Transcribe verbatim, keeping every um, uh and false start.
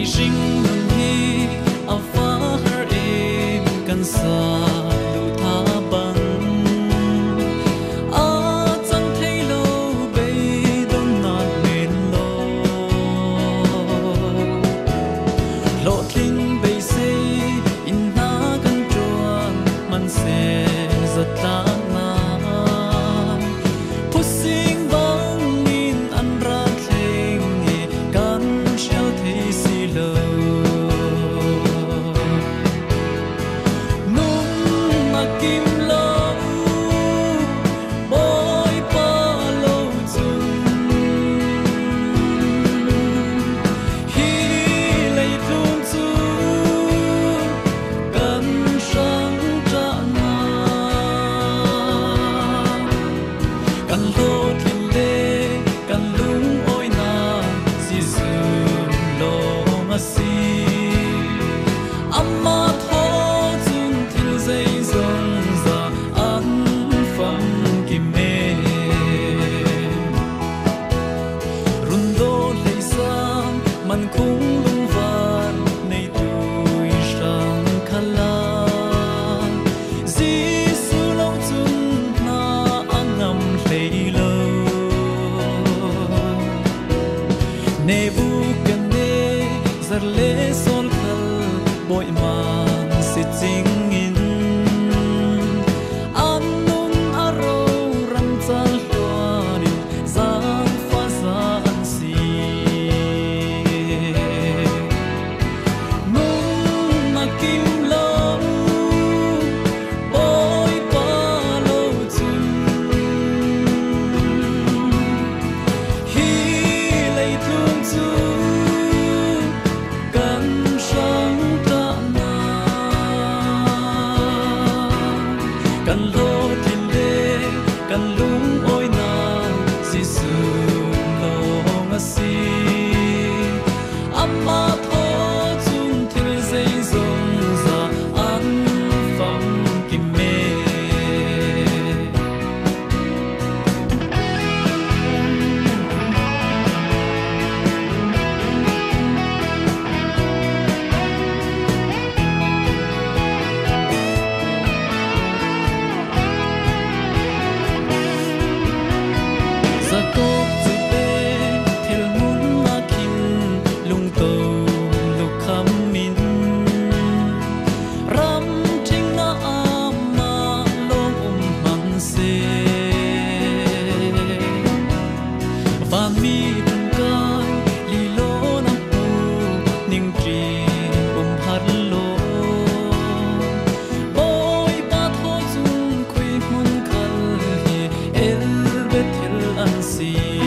sinh hằng hi áo phá her em căn xa đủ tha bằng a chẳng thấy lâu bay đông nát bên lo lộ thinh bay xe in na căn chuan man xe giật ta man khung lung van nei tui sang khala Giêsu lâu chun na angam hlei lo Nebuchadne zar le sol khal boi man si ching in annun aro ram chal hloanin zang fa zan si kim lo ôi pa lo chun hi lei thum chu kan sang ta na kan lo tin le kan lung oi na Giêsu lo nga si amma tho chun thil zai zo Zakop zu be thil mun na kin lung to luk kham min ram thing na ama lom um man se va mi tung kai li lo na pu ning tri um har lo boy pa tho chung khui mun khal hi el be thil an si